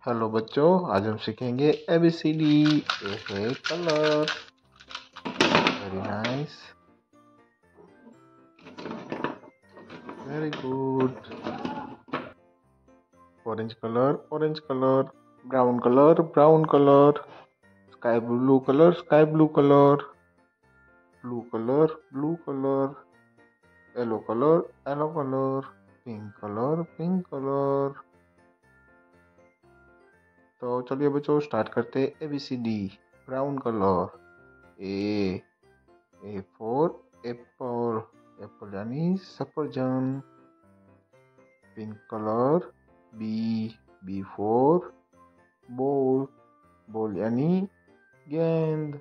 Hello बच्चों, आज हम सीखेंगे ABCD। ए है colour, very nice, very good. Orange colour, orange colour. Brown colour, brown colour. Sky blue colour, sky blue colour. Blue colour, blue colour. Yellow colour, yellow colour. Pink colour, pink colour. तो चलिए बच्चों start करते हैं ABCD। Brown colour, A for apple, apple यानी सफरजन। Pink colour, B for ball, ball यानी गेंद।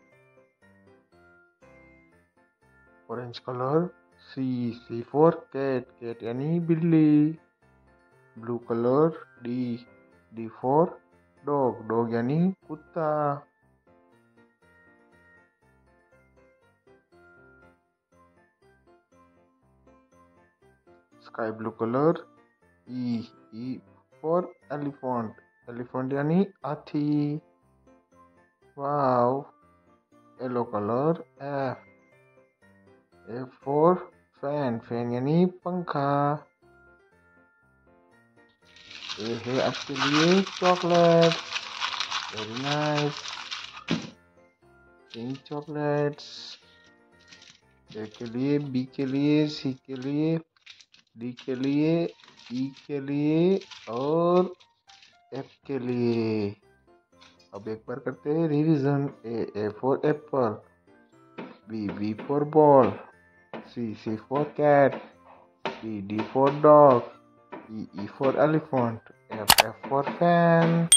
Orange colour, C for cat, cat यानी बिल्ली। Blue colour, D for dog, dog यानी कुत्ता। Sky blue colour, E for elephant, elephant यानी हाथी। Wow. Yellow colour, F for fan, fan यानी पंखा। ये है आपके लिए chocolate, very nice, pink chocolates. A के लिए, बी के लिए, सी के लिए, डी के लिए, ई के लिए और एफ के लिए। अब एक बार करते हैं revision. A for apple, B for ball, C for cat, D for dog, E for elephant, F for fan.